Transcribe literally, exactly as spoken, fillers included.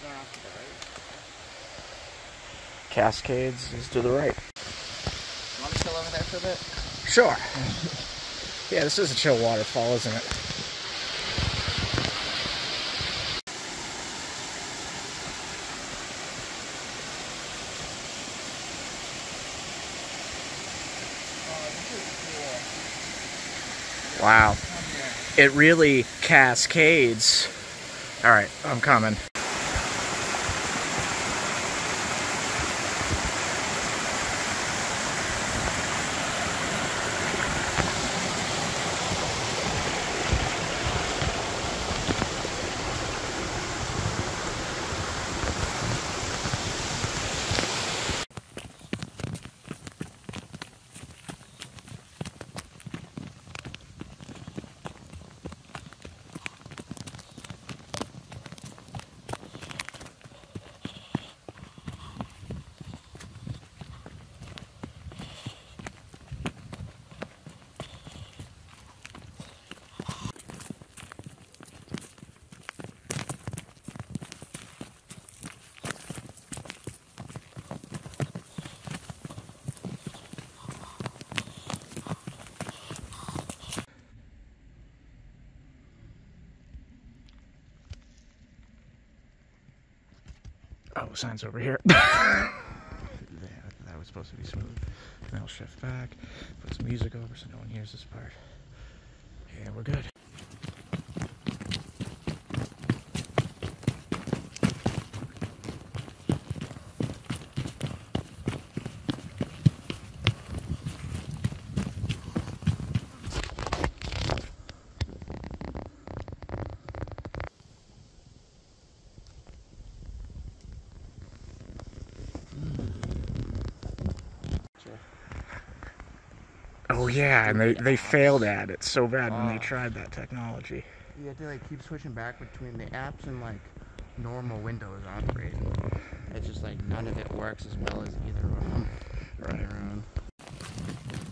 off to the right. Cascades is to the right. You want to chill over there for a bit? Sure. Yeah, this is a chill waterfall, isn't it? Wow. It really cascades. All right, I'm coming. Oh, sign's over here. Yeah, that was supposed to be smooth. And I'll shift back, put some music over so no one hears this part. Yeah, we're good. Oh yeah, and they, they failed at it so bad when they tried that technology. You have to like keep switching back between the apps and like normal Windows operating. It's just like none of it works as well as either of them. Right. On their own.